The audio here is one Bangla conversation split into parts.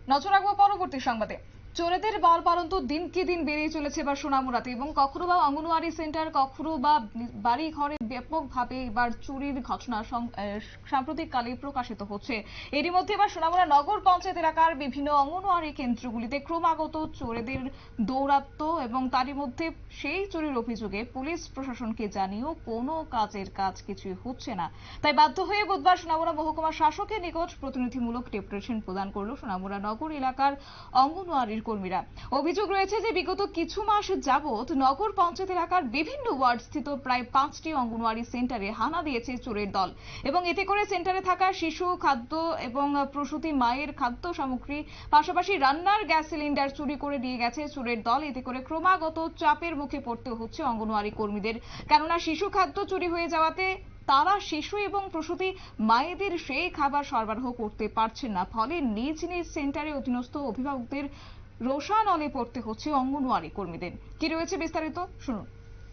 নজর রাখবো পরবর্তী সংবাদে। চোরেদের বালপারন্ত দিনকে দিন বেড়েই চলেছে এবার সোনামুড়াতে, এবং কখনো বা অঙ্গনওয়াড়ি সেন্টার, কখনো বা বাড়ি ঘরে ব্যাপকভাবে এবার চুরির ঘটনা সাম্প্রতিককালে প্রকাশিত হচ্ছে। এরই মধ্যে এবার সোনামুড়া নগর পঞ্চায়েত এলাকার বিভিন্ন অঙ্গনওয়াড়ি কেন্দ্রগুলিতে ক্রমাগত চোরেদের দৌরাত্ম্য, এবং তারই মধ্যে সেই চুরির অভিযোগে পুলিশ প্রশাসনকে জানিয়েও কোনো কাজ কিছুই হচ্ছে না। তাই বাধ্য হয়ে বুধবার সোনামুড়া মহকুমা শাসকের নিকট প্রতিনিধিমূলক ডেপুটেশন প্রদান করল সোনামুড়া নগর এলাকার অঙ্গনওয়াড়ির কর্মীরা। অভিযোগ রয়েছে যে বিগত কিছু মাস যাবৎ নগর পঞ্চায়েত এলাকার বিভিন্ন ওয়ার্ড স্থিত প্রায় 5টি অঙ্গনওয়াড়ি সেন্টারে হানা দিয়েছে চোরের দল, এবং এতে করে সেন্টারে থাকা শিশু খাদ্য এবং প্রসূতি মায়ের খাদ্য সামগ্রী, পাশাপাশি রান্নার গ্যাস সিলিন্ডার চুরি করে নিয়ে গেছে চোরের দল। এতে করে ক্রমাগত চাপের মুখে পড়তে হচ্ছে অঙ্গনওয়াড়ি কর্মীদের, কেননা শিশু খাদ্য চুরি হয়ে যাওয়াতে তারা শিশু এবং প্রসূতি মায়েদের সেই খাবার সরবরাহ করতে পারছেন না। ফলে নিজ নিজ সেন্টারে অধীনস্থ অভিভাবকদের রোষানলে পড়তে হচ্ছে অঙ্গনওয়াড়ি কর্মীদের। কি রয়েছে বিস্তারিত শুনুন।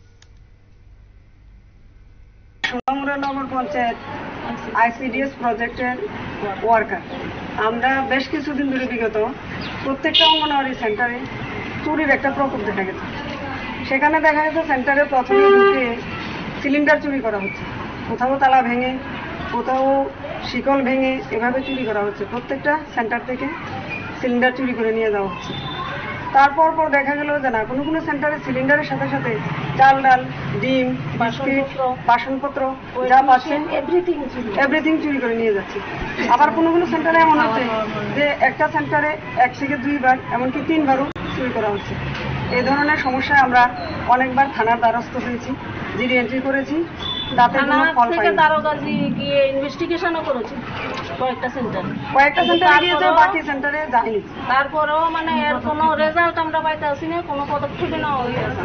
সোনামুড়া নগর পঞ্চায়েত আইসিডিএস প্রজেক্টের ওয়ার্কার আমরা বেশ কিছুদিন ধরে বিগত প্রত্যেকটা অঙ্গনওয়াড়ি সেন্টারে চুরির একটা প্রকোপ দেখা গেছে। সেখানে দেখা গেছে সেন্টারে প্রথমে ঢুকে সিলিন্ডার চুরি করা হচ্ছে, কোথাও তালা ভেঙে, কোথাও শিকল ভেঙে এভাবে চুরি করা হচ্ছে। প্রত্যেকটা সেন্টার থেকে সিলিন্ডার চুরি করে নিয়ে যাওয়া হচ্ছে। তারপর দেখা গেল যে না, কোনো কোনো সেন্টারে সিলিন্ডারের সাথে সাথে চাল ডাল, ডিম, বিস্কিট, বাসনপত্র যা পাচ্ছেন এভরিথিং চুরি করে নিয়ে যাচ্ছে। আবার কোনো কোনো সেন্টারে এমন হচ্ছে যে একটা সেন্টারে 1 থেকে 2 বার, এমনকি 3 বারও চুরি করা হচ্ছে। এই ধরনের সমস্যায় আমরা অনেকবার থানার দ্বারস্থ হয়েছি, জিডি এন্ট্রি করেছি, তাতে কোনো ফল পাইনি। দারোগাজি গিয়ে ইনভেস্টিগেশনও করেছি কয়েকটা সেন্টারে গিয়েছে, বাকি সেন্টারে যায়নি। তারপরেও মানে এর কোনো রেজাল্ট আমরা পাইতে আসি না, কোনো পদক্ষেপই নেওয়া হয়ে আছে।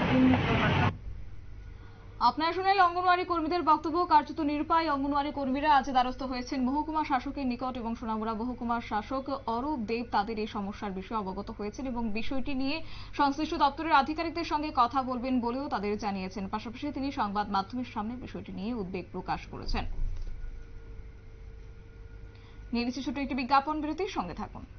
আপনারা শুনলেন অঙ্গনওয়াড়ি কর্মীদের বক্তব্য। কার্যত নিরুপায় অঙ্গনওয়াড়ি কর্মীরা আজ দ্বারস্থ হয়েছেন মহকুমা শাসকের নিকট, এবং সোনামুড়া মহকুমার শাসক অরূপ দেব তাদের এই সমস্যার বিষয়ে অবগত হয়েছেন, এবং বিষয়টি নিয়ে সংশ্লিষ্ট দপ্তরের আধিকারিকদের সঙ্গে কথা বলবেন বলেও তাদের জানিয়েছেন। পাশাপাশি তিনি সংবাদ মাধ্যমের সামনে বিষয়টি নিয়ে উদ্বেগ প্রকাশ করেছেন। নিয়ে নিচ্ছি ছোট একটি বিজ্ঞাপন বিরতির সঙ্গে থাকুন।